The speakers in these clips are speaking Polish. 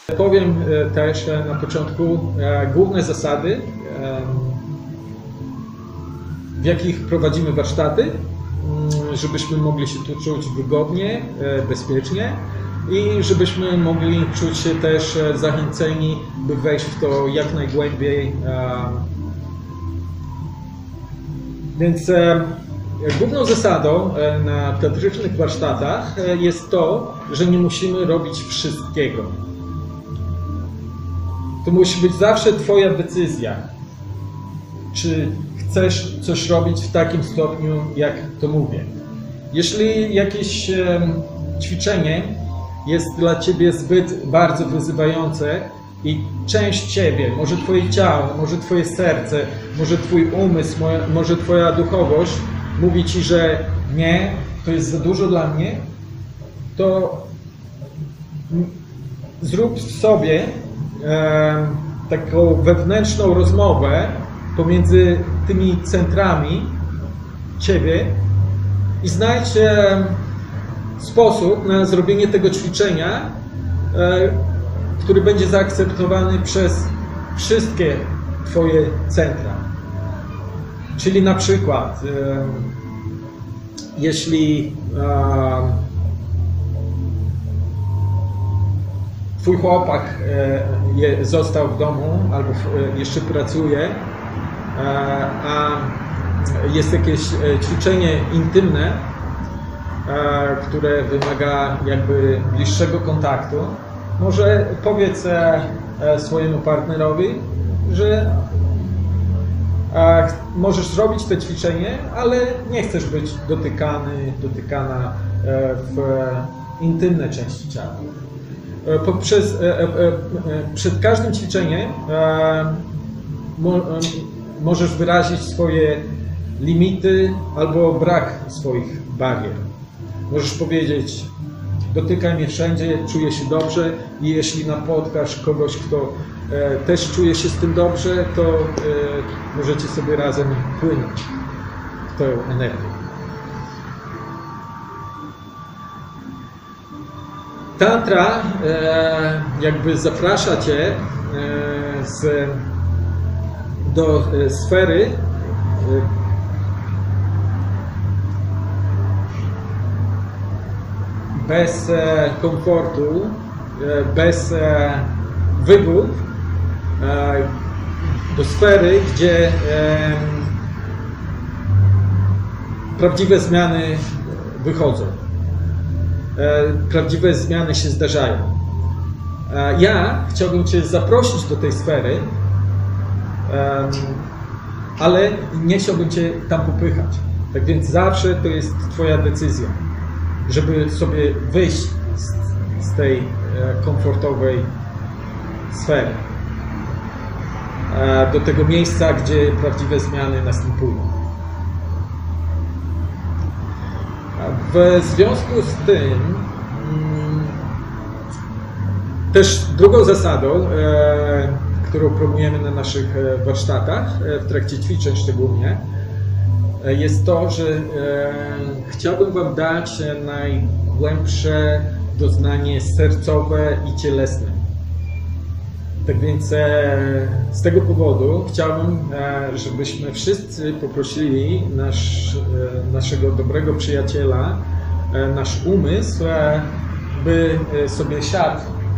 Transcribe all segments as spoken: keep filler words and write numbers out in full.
Powiem też na początku główne zasady, w jakich prowadzimy warsztaty, żebyśmy mogli się tu czuć wygodnie, bezpiecznie i żebyśmy mogli czuć się też zachęceni, by wejść w to jak najgłębiej. Więc główną zasadą na teatrycznych warsztatach jest to, że nie musimy robić wszystkiego. To musi być zawsze Twoja decyzja, czy chcesz coś robić w takim stopniu, jak to mówię. Jeśli jakieś ćwiczenie jest dla Ciebie zbyt bardzo wyzywające i część Ciebie, może Twoje ciało, może Twoje serce, może Twój umysł, może Twoja duchowość mówi Ci, że nie, to jest za dużo dla mnie, to zrób w sobie e, taką wewnętrzną rozmowę pomiędzy tymi centrami Ciebie i znajdź e, sposób na zrobienie tego ćwiczenia, e, który będzie zaakceptowany przez wszystkie Twoje centra. Czyli na przykład, e, jeśli e, Twój chłopak e, został w domu albo e, jeszcze pracuje, e, a jest jakieś ćwiczenie intymne, e, które wymaga jakby bliższego kontaktu, może powiedz e, swojemu partnerowi, że e, możesz zrobić to ćwiczenie, ale nie chcesz być dotykany, dotykana e, w intymne części ciała. Poprzez, przed każdym ćwiczeniem możesz wyrazić swoje limity albo brak swoich barier. Możesz powiedzieć: dotykaj mnie wszędzie, czuję się dobrze, i jeśli napotkasz kogoś, kto też czuje się z tym dobrze, to możecie sobie razem płynąć w tę energię. Tantra e, jakby zaprasza Cię e, z, do e, sfery, e, bez e, komfortu, e, bez e, wygód, e, do sfery, gdzie e, prawdziwe zmiany wychodzą. Prawdziwe zmiany się zdarzają. Ja chciałbym Cię zaprosić do tej sfery, ale nie chciałbym Cię tam popychać. Tak więc zawsze to jest Twoja decyzja, żeby sobie wyjść z, z tej komfortowej sfery do tego miejsca, gdzie prawdziwe zmiany następują. W związku z tym też drugą zasadą, e, którą promujemy na naszych warsztatach, e, w trakcie ćwiczeń szczególnie, e, jest to, że e, chciałbym Wam dać najgłębsze doznanie sercowe i cielesne. Tak więc e, z tego powodu chciałbym, e, żebyśmy wszyscy poprosili nasz, e, naszego dobrego przyjaciela, e, nasz umysł, e, by e, sobie siadł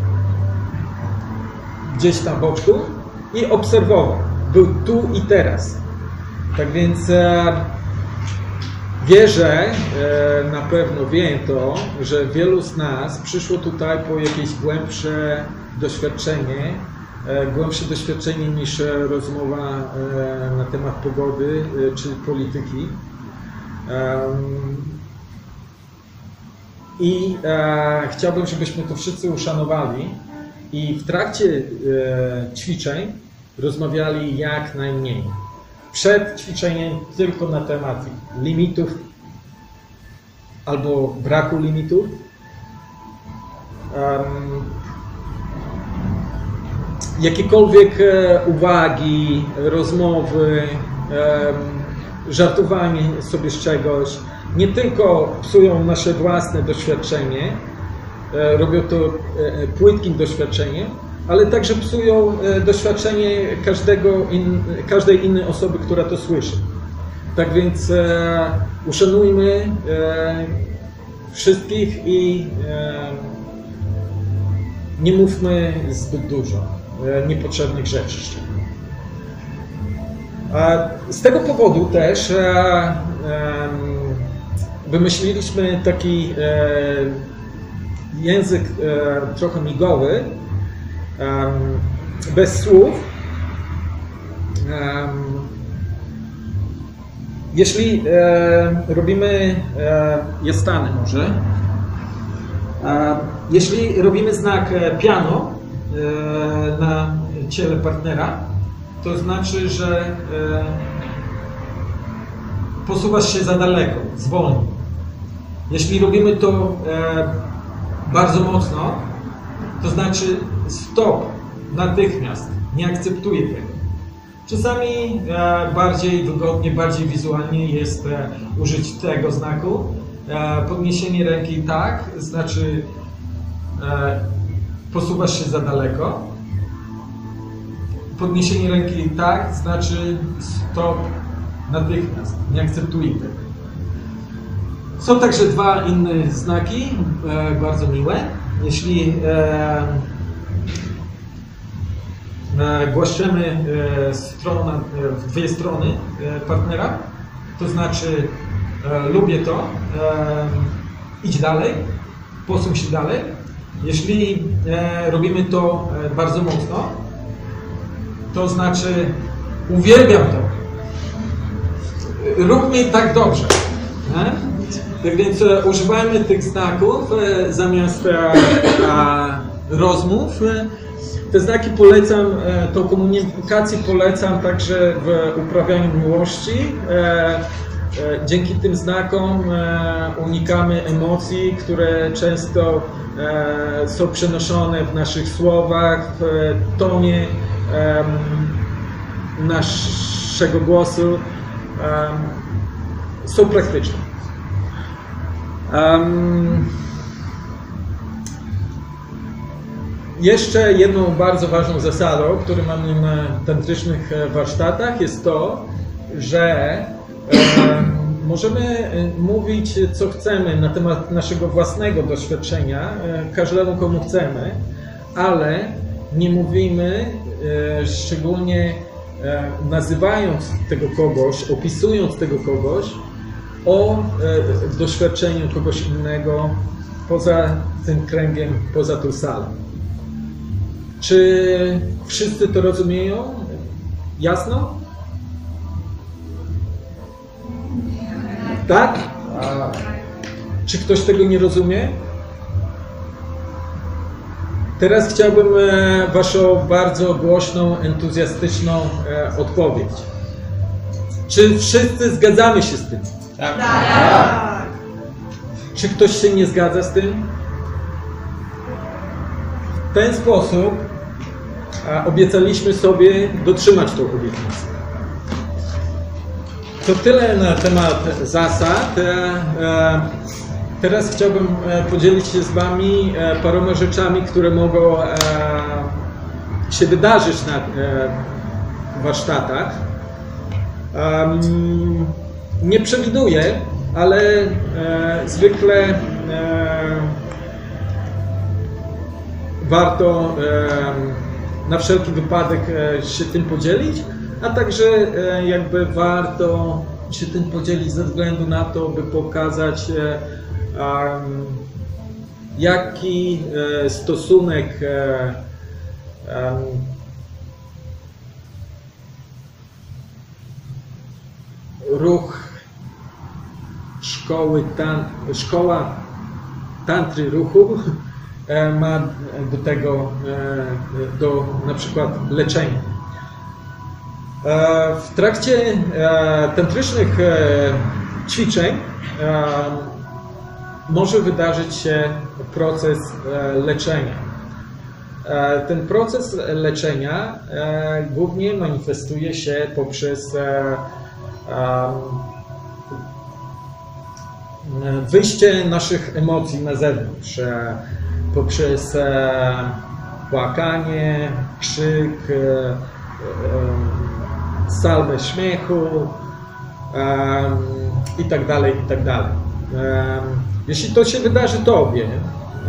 gdzieś tam boku i obserwował. Był tu i teraz. Tak więc e, wierzę, e, na pewno wiem to, że wielu z nas przyszło tutaj po jakieś głębsze doświadczenie, głębsze doświadczenie niż rozmowa na temat pogody czy polityki. I chciałbym, żebyśmy to wszyscy uszanowali i w trakcie ćwiczeń rozmawiali jak najmniej. Przed ćwiczeniem tylko na temat limitów albo braku limitów. Jakiekolwiek uwagi, rozmowy, żartowanie sobie z czegoś nie tylko psują nasze własne doświadczenie, robią to płytkim doświadczeniem, ale także psują doświadczenie każdego in, każdej innej osoby, która to słyszy. Tak więc e, uszanujmy e, wszystkich i e, nie mówmy zbyt dużo e, niepotrzebnych rzeczy. E, z tego powodu też e, e, wymyśliliśmy taki e, język e, trochę migowy, e, bez słów. E, Jeśli e, robimy, e, jest stany może, e, jeśli robimy znak piano e, na ciele partnera, to znaczy, że e, posuwasz się za daleko, zwolnij. Jeśli robimy to e, bardzo mocno, to znaczy stop, natychmiast, nie akceptuję tego. Czasami e, bardziej wygodnie, bardziej wizualnie jest e, użyć tego znaku. E, podniesienie ręki tak, znaczy e, posuwasz się za daleko. Podniesienie ręki tak, znaczy stop, natychmiast, nie akceptuję tego. Są także dwa inne znaki, e, bardzo miłe. Jeśli e, głaszczemy stronę, w dwie strony partnera, to znaczy lubię to, idź dalej, posuń się dalej. Jeśli robimy to bardzo mocno, to znaczy uwielbiam to, rób mi tak dobrze. Tak więc używajmy tych znaków zamiast rozmów. Te znaki polecam, tą komunikację polecam także w uprawianiu miłości. Dzięki tym znakom unikamy emocji, które często są przenoszone w naszych słowach, w tonie naszego głosu. Są praktyczne. Jeszcze jedną bardzo ważną zasadą, którą mamy na tantrycznych warsztatach, jest to, że e, możemy mówić co chcemy na temat naszego własnego doświadczenia, e, każdemu komu chcemy, ale nie mówimy, e, szczególnie e, nazywając tego kogoś, opisując tego kogoś, o e, doświadczeniu kogoś innego poza tym kręgiem, poza tą salą. Czy wszyscy to rozumieją? Jasno? Tak? A czy ktoś tego nie rozumie? Teraz chciałbym Waszą bardzo głośną, entuzjastyczną odpowiedź. Czy wszyscy zgadzamy się z tym? Tak. Tak. Czy ktoś się nie zgadza z tym? W ten sposób obiecaliśmy sobie dotrzymać tą obietnicę. To tyle na temat zasad. Teraz chciałbym podzielić się z Wami paroma rzeczami, które mogą się wydarzyć na warsztatach. Nie przewiduję, ale zwykle warto na wszelki wypadek się tym podzielić, a także jakby warto się tym podzielić ze względu na to, by pokazać, jaki stosunek ruch szkoły tan, szkoła tantry ruchu ma do tego, do na przykład leczenia. W trakcie tantrycznych ćwiczeń może wydarzyć się proces leczenia. Ten proces leczenia głównie manifestuje się poprzez wyjście naszych emocji na zewnątrz. poprzez e, płakanie, krzyk, e, e, salwę śmiechu e, i tak dalej, i tak dalej. E, jeśli to się wydarzy Tobie, e,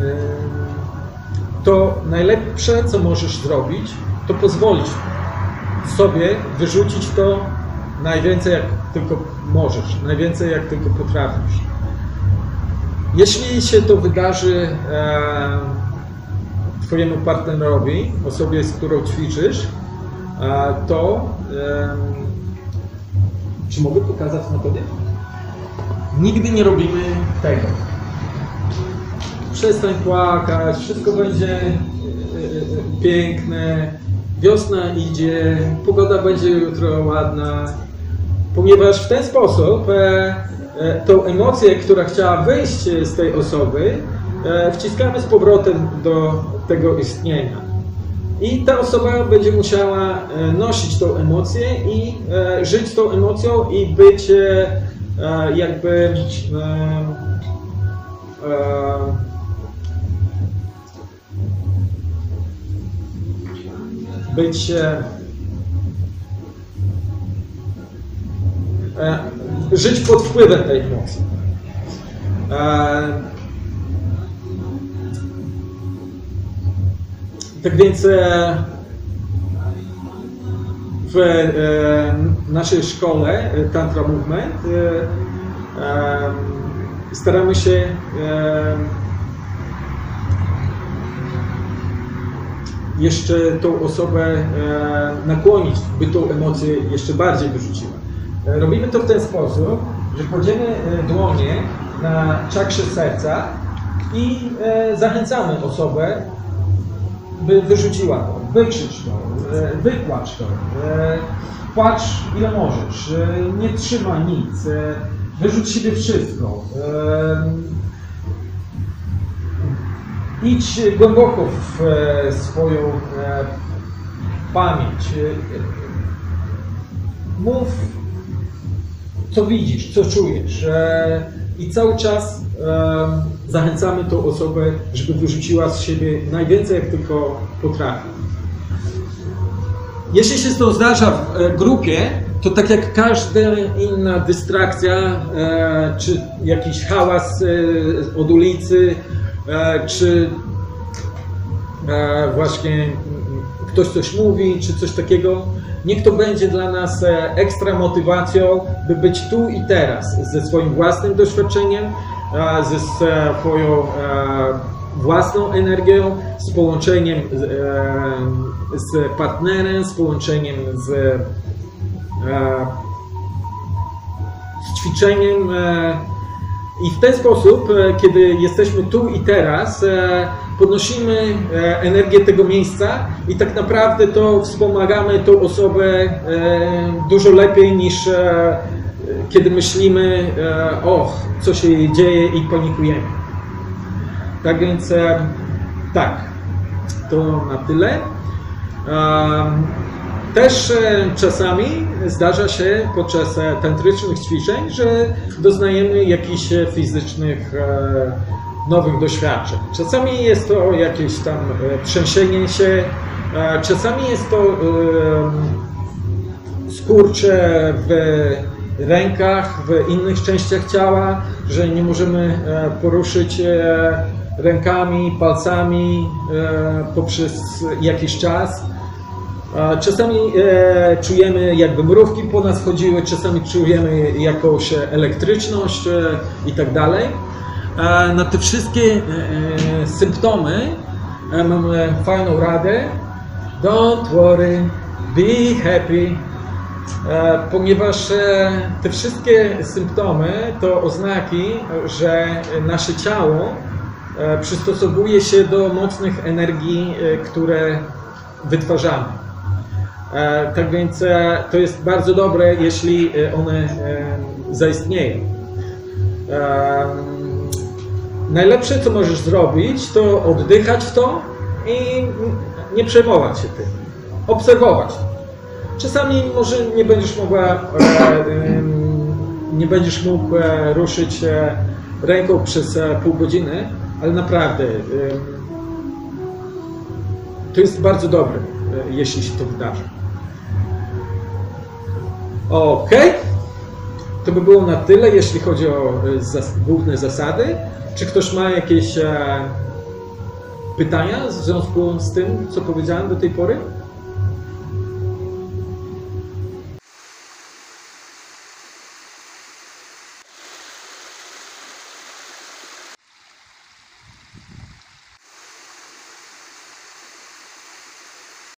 to najlepsze, co możesz zrobić, to pozwolić sobie wyrzucić to najwięcej, jak tylko możesz, najwięcej, jak tylko potrafisz. Jeśli się to wydarzy e, Twojemu partnerowi, osobie, z którą ćwiczysz, e, to e, czy mogę pokazać metodę? Nigdy nie robimy tego. Przestań płakać, wszystko będzie e, e, piękne, wiosna idzie, pogoda będzie jutro ładna, ponieważ w ten sposób e, e, tą emocję, która chciała wyjść z tej osoby, e, wciskamy z powrotem do tego istnienia. I ta osoba będzie musiała e, nosić tą emocję i e, żyć tą emocją i być e, e, jakby e, e, być e, e, żyć pod wpływem tej emocji. E, tak więc e, w e, naszej szkole Tantra Movement e, e, staramy się e, jeszcze tą osobę e, nakłonić, by tą emocję jeszcze bardziej wyrzuciła. E, robimy to w ten sposób, że kładziemy dłonie na czakrze serca i e, zachęcamy osobę, by wyrzuciła to, wykrzycz to, e, wypłacz to, e, płacz ile możesz, e, nie trzymaj nic, e, wyrzuć z siebie wszystko. E, Idź głęboko w e, swoją e, pamięć. Mów, co widzisz, co czujesz. E, I cały czas e, zachęcamy tą osobę, żeby wyrzuciła z siebie najwięcej, jak tylko potrafi. Jeśli się to zdarza w e, grupie, to tak jak każda inna dystrakcja, e, czy jakiś hałas e, od ulicy, czy właśnie ktoś coś mówi, czy coś takiego, niech to będzie dla nas ekstra motywacją, by być tu i teraz, ze swoim własnym doświadczeniem, ze swoją własną energią, z połączeniem z partnerem, z połączeniem z, z ćwiczeniem. I w ten sposób, kiedy jesteśmy tu i teraz, podnosimy energię tego miejsca i tak naprawdę to wspomagamy tą osobę dużo lepiej niż kiedy myślimy, o, co się dzieje i panikujemy. Tak więc, tak, to na tyle. Też czasami zdarza się podczas tantrycznych ćwiczeń, że doznajemy jakichś fizycznych nowych doświadczeń. Czasami jest to jakieś tam trzęsienie się, czasami jest to skurcze w rękach, w innych częściach ciała, że nie możemy poruszyć rękami, palcami poprzez jakiś czas. Czasami e, czujemy, jakby mrówki po nas chodziły, czasami czujemy jakąś elektryczność e, i tak dalej. E, na te wszystkie e, symptomy e, mamy fajną radę. Don't worry, be happy. E, ponieważ e, te wszystkie symptomy to oznaki, że nasze ciało e, przystosowuje się do mocnych energii, e, które wytwarzamy. E, tak więc e, to jest bardzo dobre, jeśli one e, zaistnieją. E, najlepsze, co możesz zrobić, to oddychać w to i nie przejmować się tym. Obserwować. Czasami może nie będziesz mogła, e, e, nie będziesz mógł e, ruszyć e, ręką przez e, pół godziny, ale naprawdę e, to jest bardzo dobre, jeśli się to wydarzy. Ok, to by było na tyle, jeśli chodzi o zas główne zasady. Czy ktoś ma jakieś e, pytania w związku z tym, co powiedziałem do tej pory?